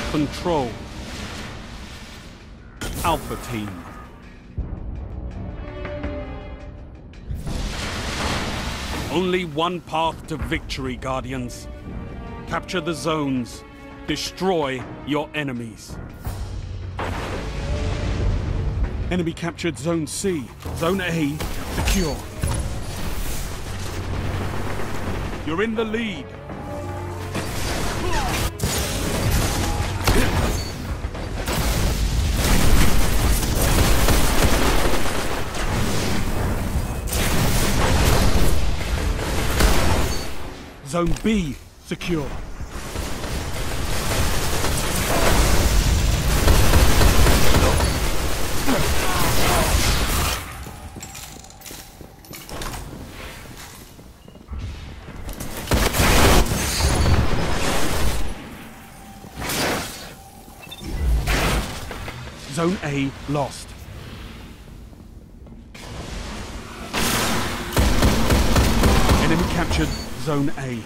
Control. Alpha Team. Only one path to victory, Guardians. Capture the zones. Destroy your enemies. Enemy captured Zone C. Zone A secure. You're in the lead. Zone B secure. Zone A lost. Enemy captured Zone A.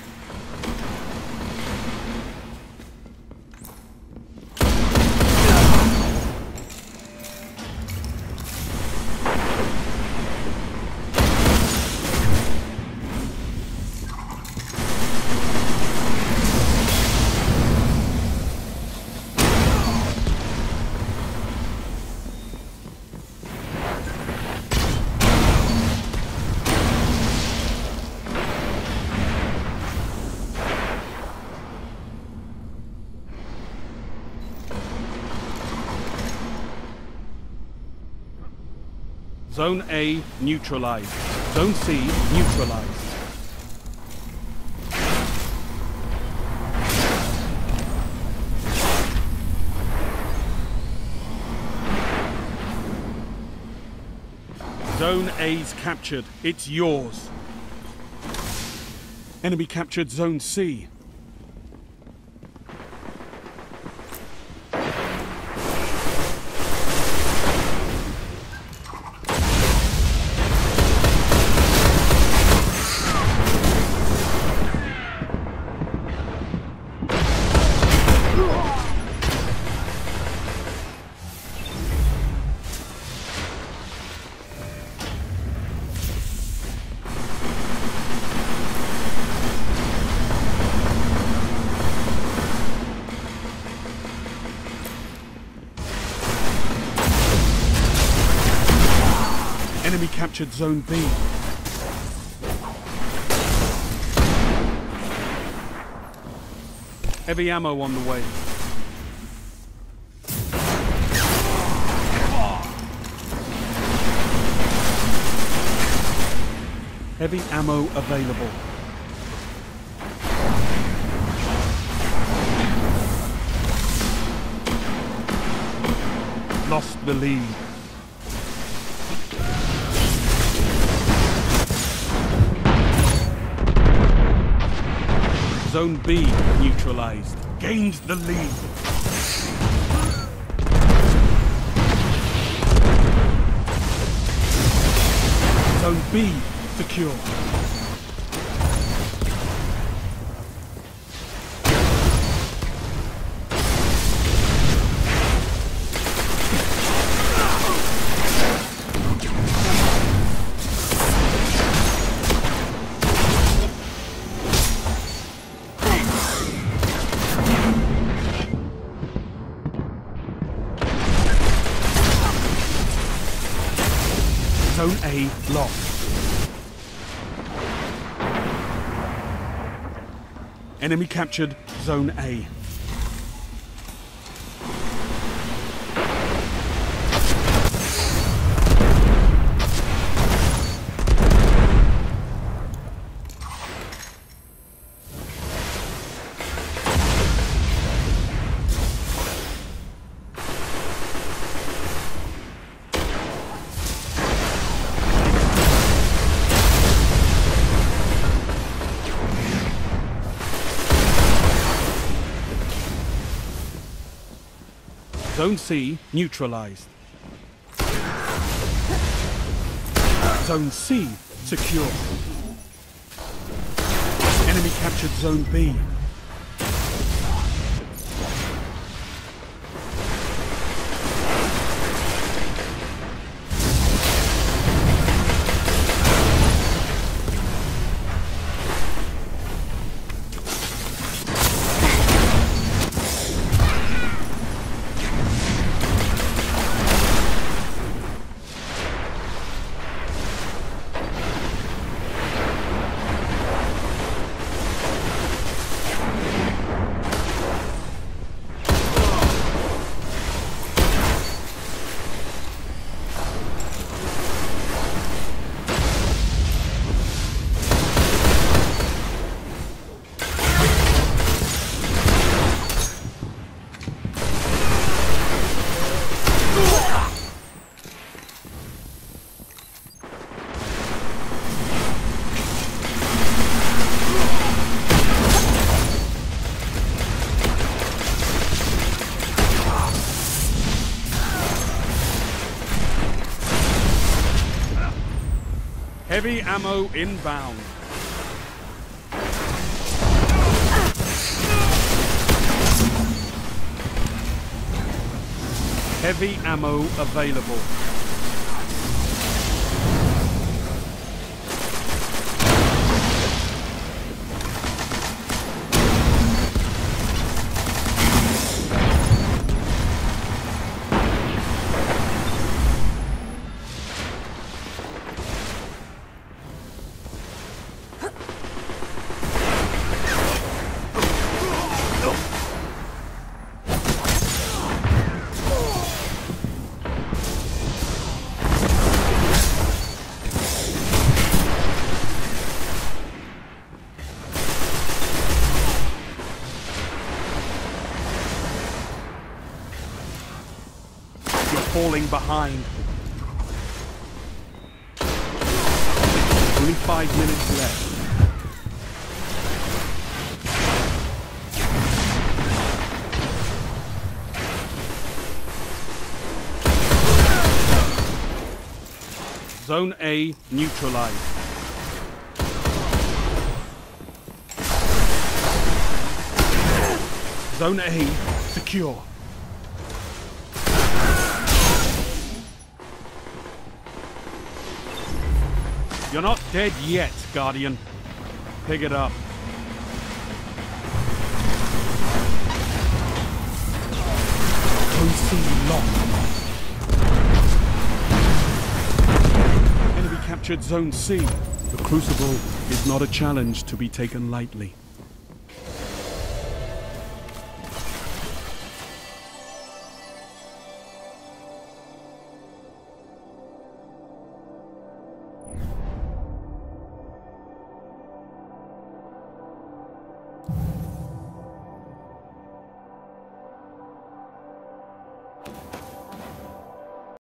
Zone A neutralized. Zone C neutralized. Zone A's captured. It's yours. Enemy captured Zone C. Enemy captured Zone B. Heavy ammo on the way. Heavy ammo available. Lost the lead. Zone B neutralized. Gained the lead. Zone B secure. Zone A lost. Enemy captured Zone A. Zone C neutralized. Zone C secure. Enemy captured Zone B. Heavy ammo inbound. Heavy ammo available. Falling behind. Only 5 minutes left. Zone A neutralized. Zone A secure. You're not dead yet, Guardian. Pick it up. OC locked. Enemy captured Zone C. The Crucible is not a challenge to be taken lightly.